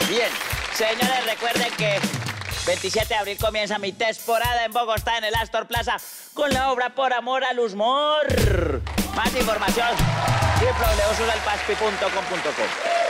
Bien, señores, recuerden que 27 de abril comienza mi temporada en Bogotá, en el Astor Plaza, con la obra Por Amor al Humor. Más información, www.susalpaspi.com.co.